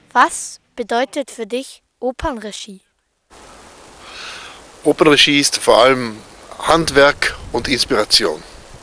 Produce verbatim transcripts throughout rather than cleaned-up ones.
Was bedeutet für dich Opernregie? Opernregie ist vor allem Handwerk und Inspiration.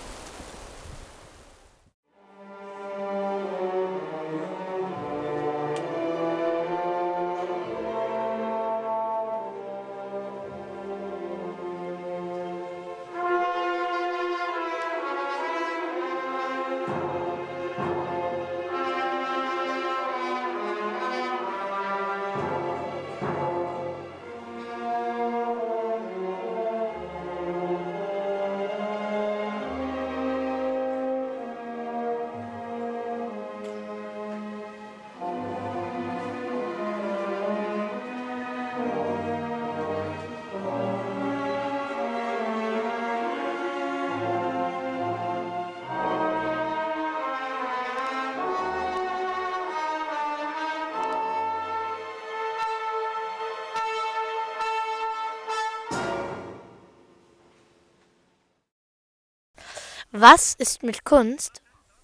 Was ist mit Kunst?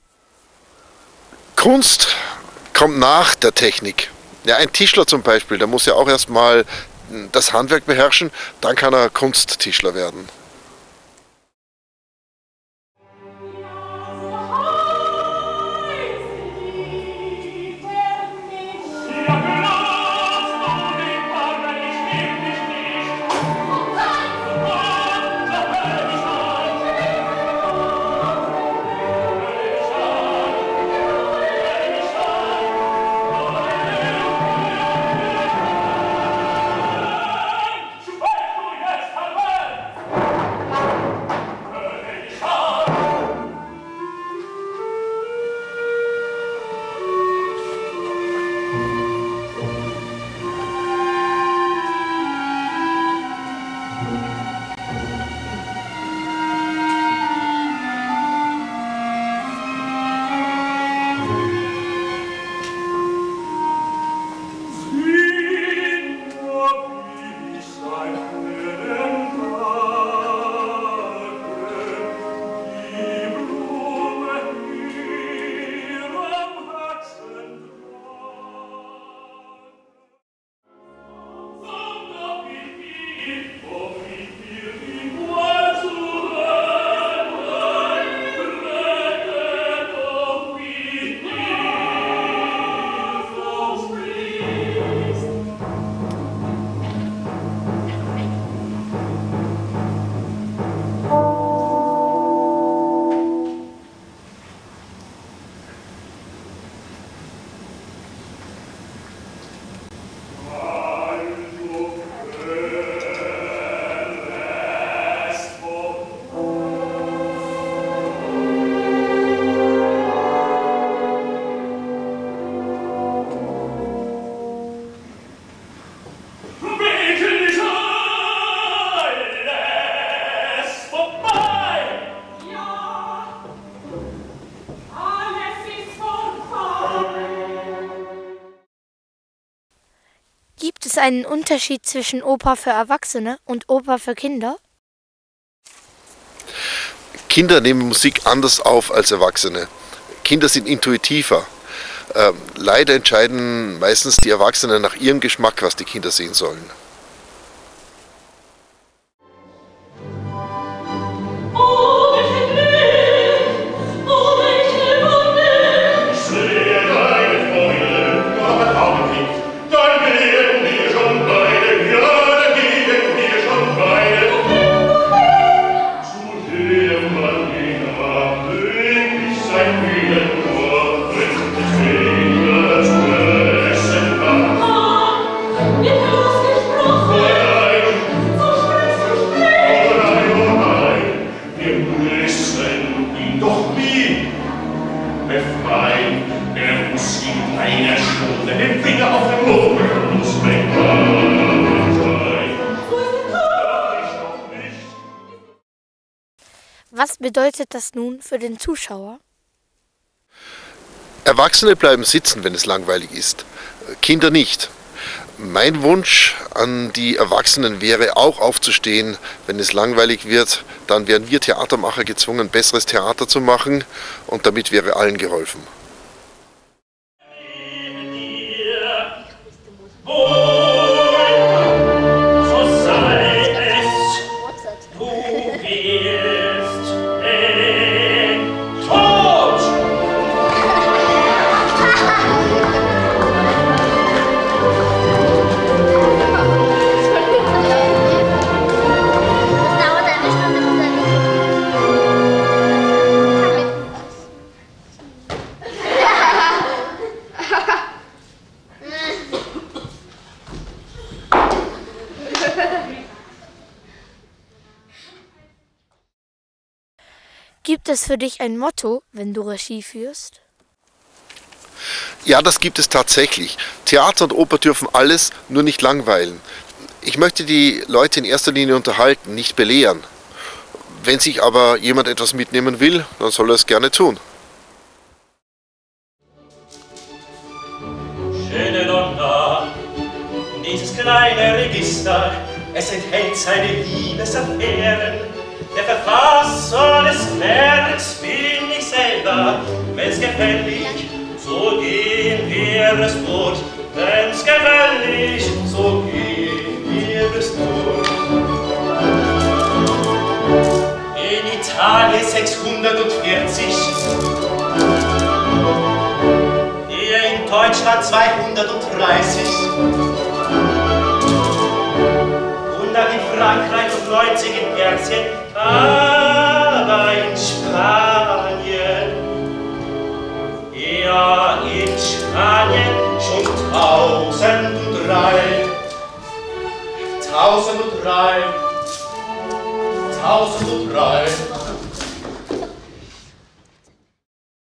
Kunst kommt nach der Technik. Ja, ein Tischler zum Beispiel, der muss ja auch erstmal das Handwerk beherrschen, dann kann er Kunsttischler werden. Gibt es einen Unterschied zwischen Oper für Erwachsene und Oper für Kinder? Kinder nehmen Musik anders auf als Erwachsene. Kinder sind intuitiver. Ähm, leider entscheiden meistens die Erwachsenen nach ihrem Geschmack, was die Kinder sehen sollen. Was bedeutet das nun für den Zuschauer? Erwachsene bleiben sitzen, wenn es langweilig ist, Kinder nicht. Mein Wunsch an die Erwachsenen wäre auch aufzustehen, wenn es langweilig wird. Dann wären wir Theatermacher gezwungen, besseres Theater zu machen und damit wäre allen geholfen. Gibt es für dich ein Motto, wenn du Regie führst? Ja, das gibt es tatsächlich. Theater und Oper dürfen alles, nur nicht langweilen. Ich möchte die Leute in erster Linie unterhalten, nicht belehren. Wenn sich aber jemand etwas mitnehmen will, dann soll er es gerne tun. Schöne Donna, dieses kleine Register, es enthält seine Liebesaffären. Der Verfasser des Werks bin ich selber, wenn's gefällig, so gehen wir es durch. Wenn's gefällig, so gehen wir es durch. In Italien sechshundertvierzig, hier in Deutschland zweihundertdreißig und dann in Frankreich und neunzig in Persien, aber in Spanien, ja in Spanien schon tausenddrei, tausenddrei, tausenddrei.